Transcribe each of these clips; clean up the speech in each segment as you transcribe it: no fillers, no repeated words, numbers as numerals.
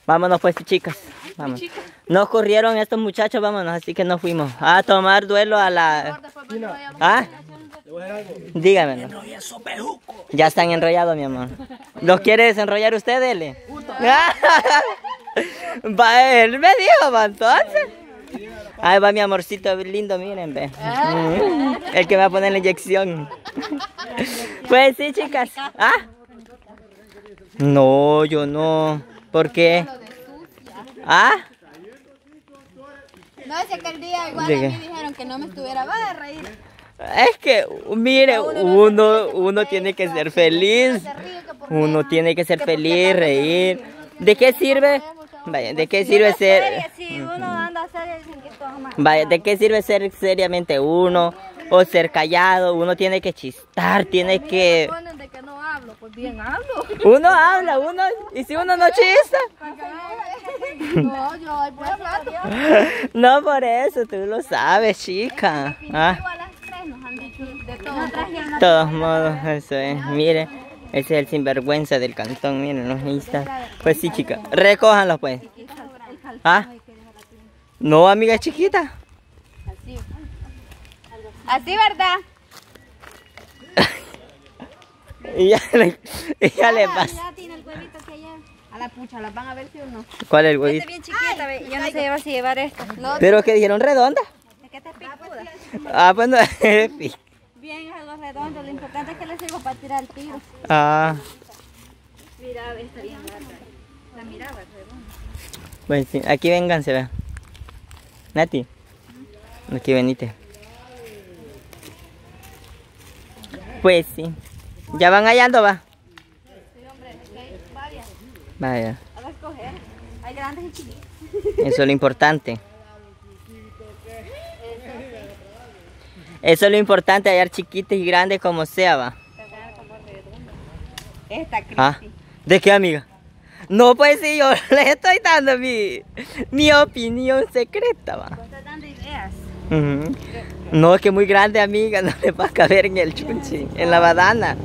Vámonos pues, chicas. Vamos. Nos corrieron estos muchachos, vámonos, así que nos fuimos a tomar duelo a la... ¿Ah? Dígame. Ya están enrollados, mi amor. ¿Los quiere desenrollar usted, Dele? Va, él me dijo, va, entonces. Ahí va mi amorcito lindo, miren, ve. El que me va a poner la inyección. Pues sí, chicas. ¿Ah? No, yo no. ¿Por qué? ¿Ah? No, es que aquel día igual a mí dijeron que no me estuviera, va a reír. Es que, mire, uno tiene que ser feliz. Uno tiene que ser feliz, reír. ¿De qué sirve? Vaya, ¿de qué sirve ser? Si uno anda serio, dicen que todo mal. Vaya, ¿de qué sirve ser seriamente uno? O ser callado, uno tiene que chistar, tiene que... De que no hablo, pues bien hablo. Uno habla, y si uno no chista. No, yo voy a hablar. No, por eso, tú lo sabes, chica. Ah. Igual a las tres nos han dicho de todo. De todos modos, eso es. Mire, ese es el sinvergüenza del cantón, miren, los instas. Pues sí, chica, recójanlos pues. ¿Ah? No, amiga chiquita. Así, ¿verdad? Y ya le pasa. Ya tiene el huevito que allá. A la pucha, ¿las van a ver si o no? ¿Cuál es el Esta huevito? es bien chiquita, ve. Yo no sé si llevar esta. No, ¿Pero qué dijeron? ¿Redonda? es que esta es picuda. Ah, pues no. Bien, es algo redondo. Lo importante es que le sirva para tirar el tiro. Ah, Mira, está bien larga. La miraba redonda. pues sí. Aquí vénganse, ve. Nati. Aquí venite. Pues sí. ¿Ya van hallando, va? Sí, hombre, es que hay varias. Vaya. A escoger. Hay grandes y chiquitas. Eso es lo importante. Eso es lo importante, hallar chiquitas y grandes como sea, va. Esta ¿Ah? ¿De qué, amiga? No, pues sí, yo les estoy dando mi opinión secreta, va. Estás dando ideas. Ujú. No, es que muy grande, amiga, no le va a caber en el chunchi, en la badana.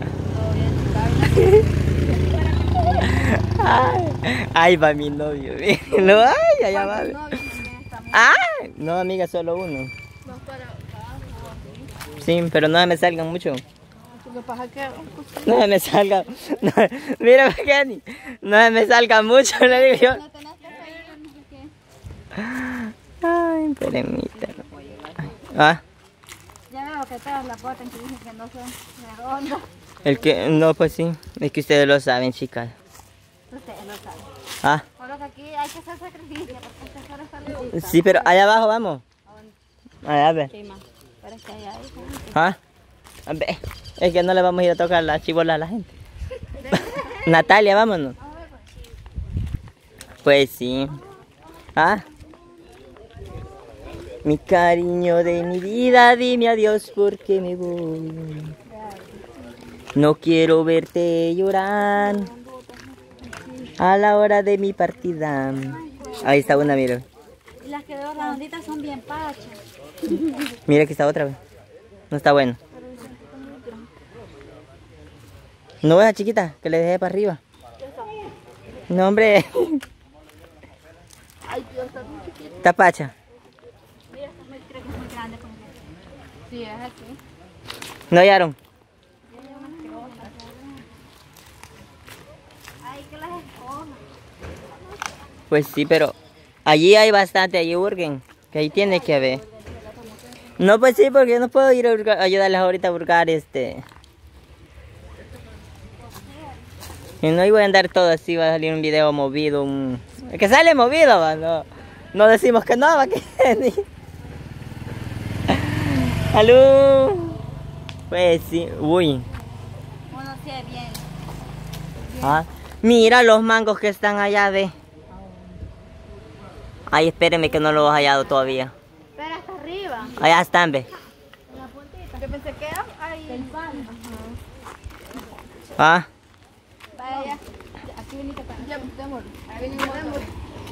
Ay, va mi novio, no, ay, allá va. No, amiga, solo uno. Sí, pero no se me salgan mucho. No se me salga. No, mira, Kenny, no se me salga mucho, le digo yo. Ay, permítame. Ah, Ya veo que todas las botas que dicen que no son redondas. el que, no, pues sí, es que ustedes lo saben, chicas. Ustedes lo saben. Ah, Por lo que aquí hay que hacer sacrificio porque este solo sale. sí, pero allá abajo vamos. Allá, ve. Sí, ma. Pero es que allá hay gente. Ah, a ver, es que no le vamos a ir a tocar la chibola a la gente. Natalia, vámonos. Pues sí. Ah. Mi cariño de mi vida, dime adiós porque me voy. No quiero verte llorar a la hora de mi partida. Ahí está una, mira. Y las que veo redonditas son bien pachas. Mira que está otra vez. No está bueno. No ves a chiquita que le dejé para arriba. No, hombre. Ay, Dios, está muy chiquita. Está pacha. Mira, creo que es muy grande. Como que... Sí, es así. ¿No hallaron? Ay, que las escoja. Pues sí, pero allí hay bastante, allí hurguen, que ahí tiene que haber. No, pues sí, porque yo no puedo ir a ayudarles ahorita a hurgar Y no iba a andar todo así, va a salir un video movido, El que sale movido, va, no decimos que no, va que ¡Aló! Pues sí, uy. Uno sí es bien. Ah, mira los mangos que están allá, ve. Ay, espérenme que no los he hallado todavía. Pero hasta arriba. Allá están, ve. En la puntita. Yo pensé que era ahí. El pan. Ah, Vaya. Aquí venite para. Ya, démoslo. Ahí venimos, démoslo.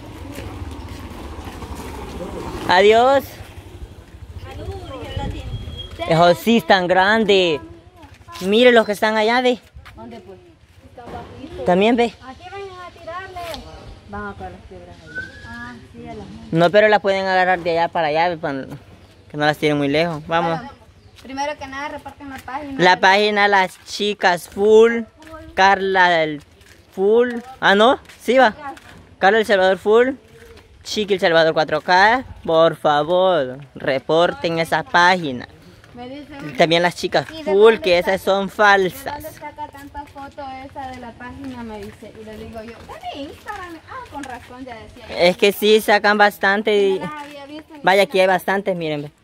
adiós. Salud, dije la tienda. Esos sí están grandes. Mire los que están allá, ve. ¿Dónde pues? También ve. Aquí vengan a tirarle. Vamos a las piedras ahí. Ah, sí, a las No, pero las pueden agarrar de allá para allá, para que no las tienen muy lejos. Vamos. Bueno, primero que nada, reparten la página. La página Las Chicas Full, Carla el Full. Ah, no, sí va. Carla El Salvador Full, Chiqui El Salvador 4K. Por favor, reporten esa página. Me dicen, También Las Chicas ¿y de Full, dónde que está- esas son ¿de falsas. dónde saca tanta foto esa de la página? Me dice. Y le digo yo, de mi Instagram. Ah, con razón, ya decía yo. Es que sí, sacan bastante. No Y... las había visto en Vaya, aquí hay bastantes, miren. Ve.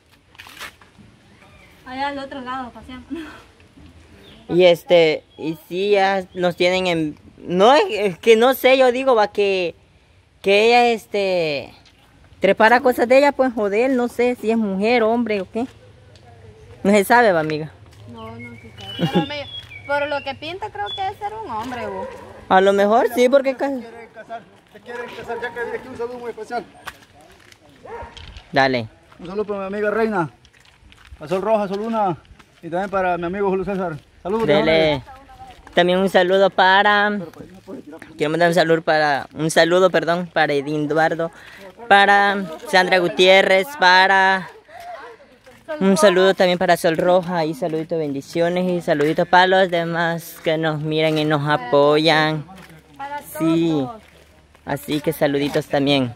allá al otro lado, paseando. Y y sí, ya nos tienen en... No, es que no sé, yo digo, va, que ella, prepara cosas de ella, pues, o de él, no sé si es mujer, hombre o qué. No se sabe, va, amiga. No, no se sabe. Pero por lo que pinta, creo que debe ser un hombre, vos. A lo mejor sí, porque... Te quieren casar, ya que viene aquí un saludo muy especial. Dale. Un saludo para mi amiga Reina, a Sol Roja, Sol Luna y también para mi amigo Julio César. Saludos. Dele. También un saludo para... Quiero mandar un saludo para Edín Eduardo, para Sandra Gutiérrez, para... Un saludo también para Sol Roja y saluditos, bendiciones y saluditos para los demás que nos miran y nos apoyan. Sí, así que saluditos también.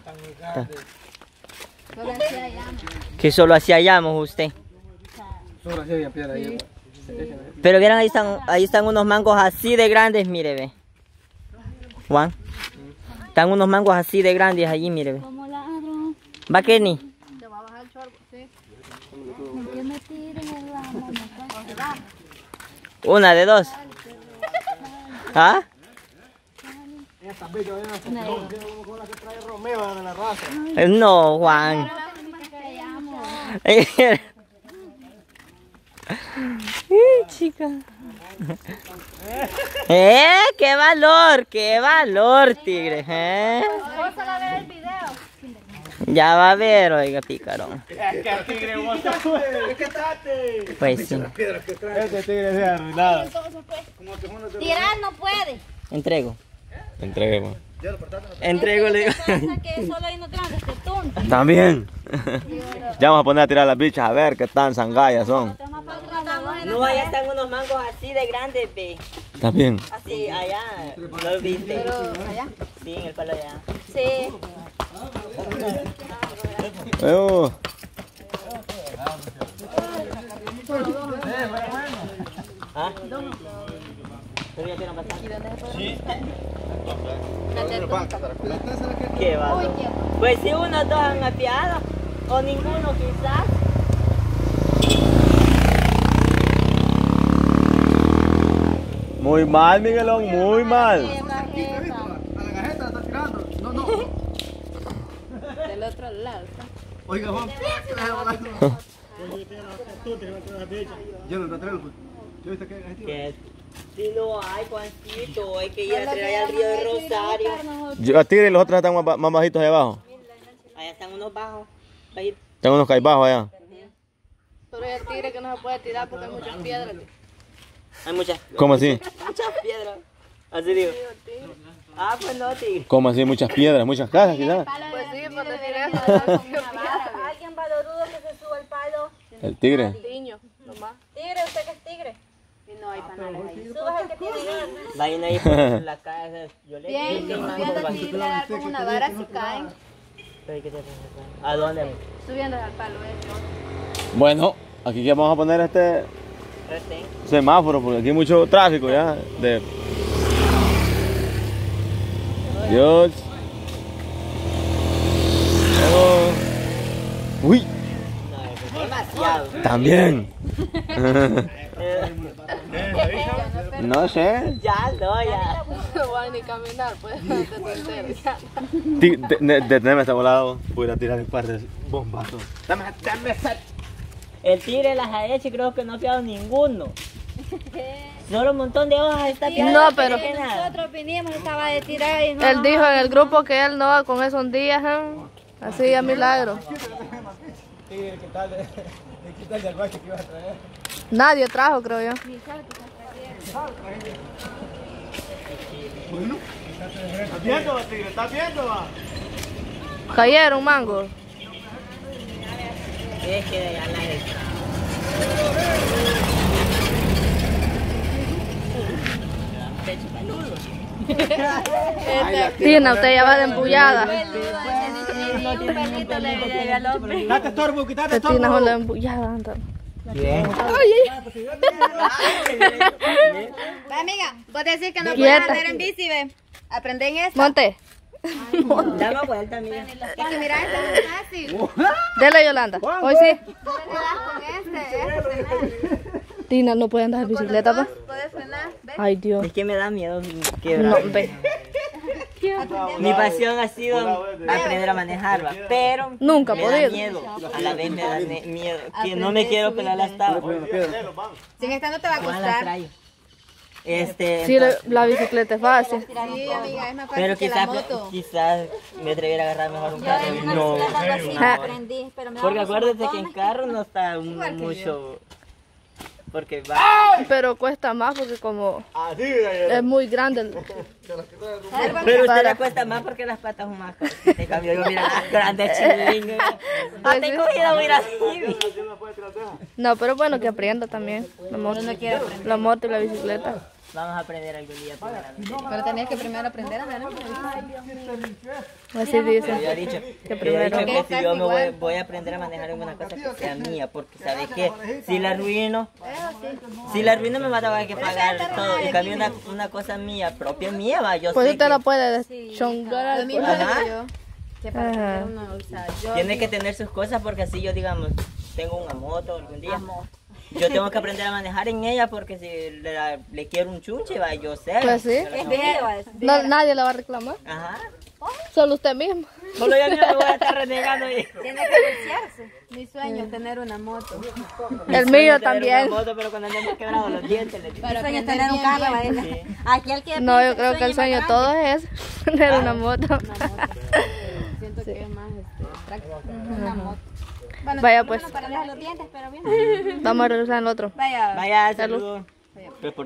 Solo así allá. Que solo así hallamos usted. Solo así había piedra ahí. Pero vieron, ahí están unos mangos así de grandes, mire, ve. Juan. Están unos mangos así de grandes allí, mire, ve. Como ladrón. ¿Va, Kenny? Te va a bajar el chorro, sí. ¿Por qué me tiren el ramo? Una de dos. ¿Ah? Esta bella, con la que trae Romeo de la raza. No, Juan. Chica. Qué valor, tigre. Vamos a ver el video. Ya va a ver, oiga, picarón. ¿Qué tate? Pues sí. Este tigre es arruinado. Tirar no puede. Entrego. Entreguemos. Entrego, le digo. Que solo ahí no tengan este tonto. También. Ya vamos a poner a tirar las bichas a ver qué tan zangallas son. No, allá están unos mangos así de grandes, ve. También. Así, allá. ¿Lo viste? Pero allá. Sí, en el palo allá. Sí. ¿Ah? Pero ya tienen bastante. ¿Qué va? Pues si unos dos han apiado, o ninguno quizás. Muy mal, Miguelón, muy mal. A la cajeta la está tirando. No. Del otro lado. Oiga, Juan. Yo no te traigo, pues. ¿Yo viste qué cajetilla? Que si no hay, Juancito, hay que ir a traer al río de Rosario. A tigre y los otros están más bajitos ahí abajo. Allá están unos bajos. Va a ir. Están unos caibajos allá. Pero hay el tigre que no se puede tirar porque hay muchas piedras. Hay muchas ¿Cómo así? piedras. Así digo. Ah, pues no, tigre. ¿Cómo así? Muchas piedras, muchas casas, quizás. Pues sí, por decir eso. Alguien valorudo que se suba al palo. El tigre. Niño, nomás. Tigre, ¿usted que es tigre? Y no hay panales ahí. Subas el que tiene ganas. Va a ir ahí por la casa. Yo le Bien, subiendo así, le dar con una vara si caen. ¿A dónde? Subiendo al palo ese. Bueno, aquí que vamos a poner este semáforo porque aquí hay mucho tráfico ya. Dios. Uy, Demasiado. también. No sé. Ya, no, ya. No voy a ni caminar, pues. Detenerme a este volado. Voy a ir a tirar un par de bombazos. El tigre las ha hecho y creo que no ha pillado ninguno. Solo un montón de hojas está pillando. No, pero Nosotros vinimos, estaba de tirar y no. él dijo en el grupo que él no va con eso un día, así a milagro. ¿Qué tal del bache que iba a traer? Nadie trajo, creo yo. ¿Estás viendo, tigre? ¿Estás viendo, va? Cayeron mangos. Es que ya la Tina, usted ya va de embullada. Date estorbo, quítate Tina es estorbo. una embullada. Anda. Bien. Amiga, vos decís que no Quieta. puedes andar en bici, ve. Aprenden esto. Monte. Dame vuelta, amiga. Es que mira, esto es fácil. Dele, Yolanda. Hoy sí. Tú te das con este, Tina no puede andar en bicicleta, pa. puedes frenar, ¿ves? Ay, Dios. Es que me da miedo No, quebrar. ve. Mi pasión ha sido aprender a manejar, ¿va? Pero Nunca me he da podido. miedo. A la vez me da miedo. Que no me quiero pelar las tablas. Sin esta no te va a ¿Cuál la costar. traigo? Sí, la bicicleta es fácil. Sí, amiga, es más fácil Pero que la moto. quizás me atreviera a agarrar mejor un carro. y No, Aprendí, pero me porque da unos acuérdate que en botones. carro no está mucho. Porque va. Pero cuesta más porque como Así, es muy grande. Pero usted Para. le cuesta más porque las patas son más cortas. En cambio, yo mira las grandes chilingas. Pues Hasta sí. cogida voy a ir así. No, pero bueno que aprenda también. La moto, la moto y la bicicleta. Vamos a aprender algún día. Pero tenías que primero aprender a andar en bici. Así Yo dicen. he dicho, Que yo he primero. dicho que si yo me voy a aprender a manejar en una cosa que sea mía, porque ¿sabes qué? Si la arruino, me va a tener que pagar todo. En cambio, una cosa mía, propia mía, va, yo Pues sé usted la que puede chongar. Lo mismo Ajá. digo yo. Que para tener uno, o sea, yo... tiene que tener sus cosas porque así yo, digamos, tengo una moto algún día. Yo tengo que aprender a manejar en ella porque si le quiero un chunche, va, yo sé. Pues sí. Es viejo, es. No, nadie la va a reclamar. Ajá. Solo usted mismo. Solo yo mismo me voy a estar renegando ahí. Tiene que viciarse. Mi sueño es tener una moto. El mío Tener también. una moto, pero cuando andemos quebrados los dientes, le digo. Mi sueño es tener un carro, va. Aquí el que No, yo creo que el sueño más todo es tener una moto. Siento que es más práctico. Una moto. Bueno, Vaya, por lo pues. menos para dejar los dientes, pero bien. Vamos a regresar al otro. Vaya. Vaya, saludos.